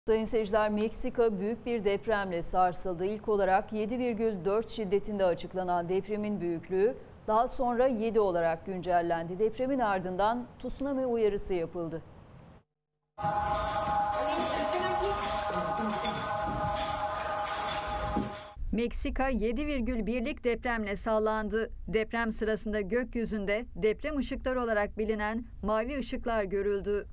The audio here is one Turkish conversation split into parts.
Sayın seyirciler, Meksika büyük bir depremle sarsıldı. İlk olarak 7,4 şiddetinde açıklanan depremin büyüklüğü daha sonra 7 olarak güncellendi. Depremin ardından tsunami uyarısı yapıldı. Meksika 7,1'lik depremle sallandı. Deprem sırasında gökyüzünde deprem ışıkları olarak bilinen mavi ışıklar görüldü.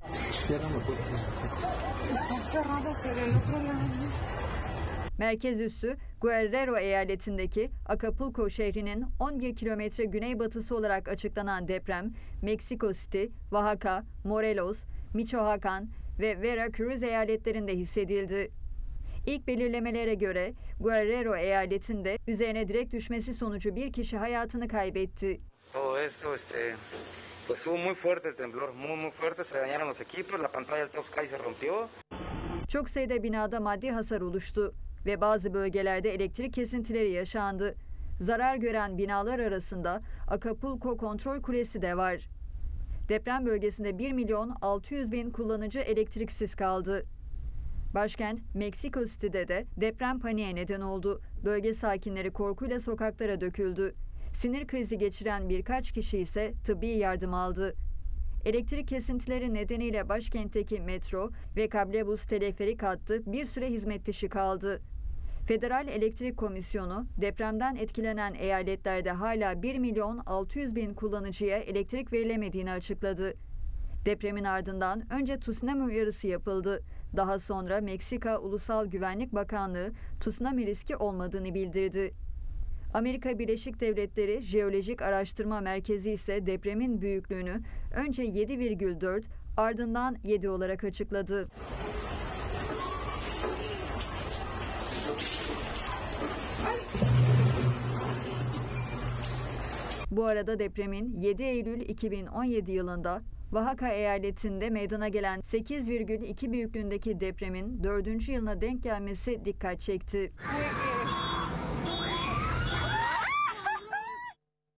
Merkez üssü Guerrero eyaletindeki Acapulco şehrinin 11 kilometre güneybatısı olarak açıklanan deprem, Mexico City, Oaxaca, Morelos, Michoacán ve Veracruz eyaletlerinde hissedildi. İlk belirlemelere göre Guerrero eyaletinde üzerine direkt düşmesi sonucu bir kişi hayatını kaybetti. Çok sayıda binada maddi hasar oluştu ve bazı bölgelerde elektrik kesintileri yaşandı. Zarar gören binalar arasında Acapulco Kontrol Kulesi de var. Deprem bölgesinde 1.600.000 kullanıcı elektriksiz kaldı. Başkent Mexico City'de de deprem paniğe neden oldu. Bölge sakinleri korkuyla sokaklara döküldü. Sinir krizi geçiren birkaç kişi ise tıbbi yardım aldı. Elektrik kesintileri nedeniyle başkentteki metro ve kablebus teleferik hattı bir süre hizmet dışı kaldı. Federal Elektrik Komisyonu depremden etkilenen eyaletlerde hala 1.600.000 kullanıcıya elektrik verilemediğini açıkladı. Depremin ardından önce tsunami uyarısı yapıldı. Daha sonra Meksika Ulusal Güvenlik Bakanlığı tsunami riski olmadığını bildirdi. Amerika Birleşik Devletleri Jeolojik Araştırma Merkezi ise depremin büyüklüğünü önce 7,4 ardından 7 olarak açıkladı. Bu arada depremin 7 Eylül 2017 yılında Oaxaca eyaletinde meydana gelen 8,2 büyüklüğündeki depremin 4. yılına denk gelmesi dikkat çekti.